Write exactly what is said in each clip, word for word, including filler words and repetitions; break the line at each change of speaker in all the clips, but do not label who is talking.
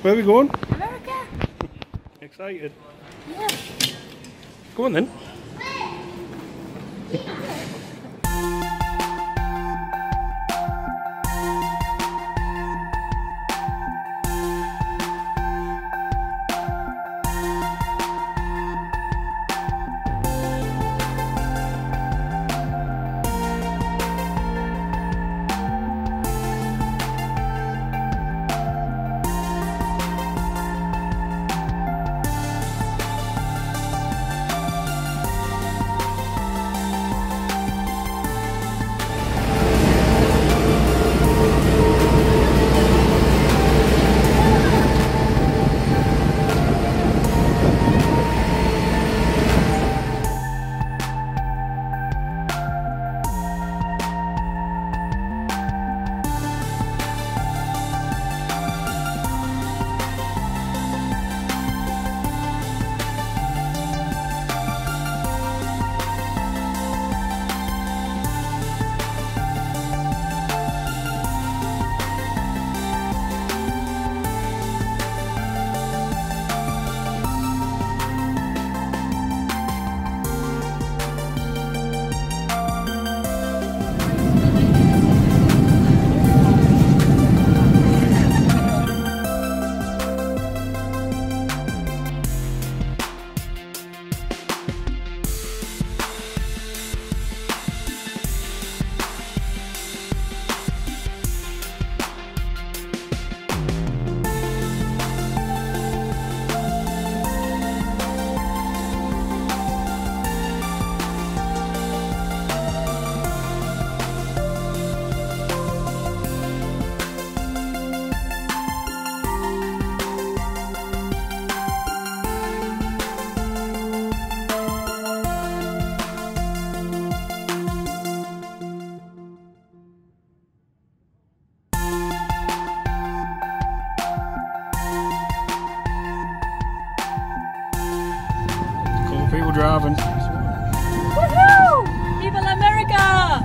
Where are we going?
America.
Excited?
Yeah.
Go on then. People driving.
Woohoo! Viva la America!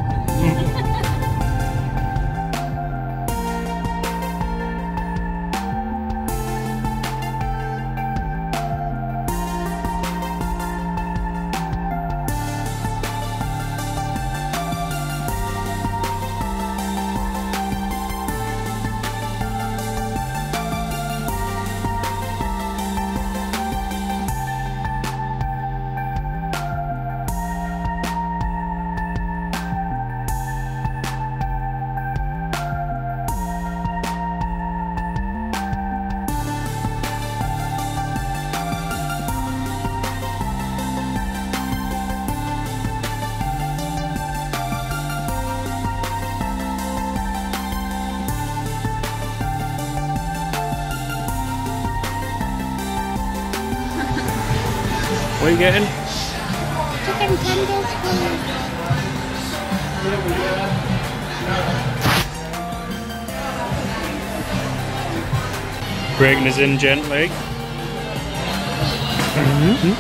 What are you getting?
Chicken tenders, please.
Breaking us in gently. Mm-hmm.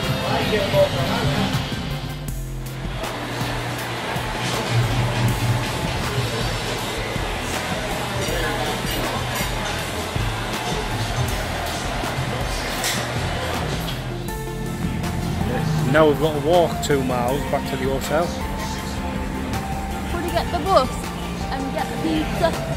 Now we've got to walk two miles back to the hotel.
Would you get the bus and get the pizza?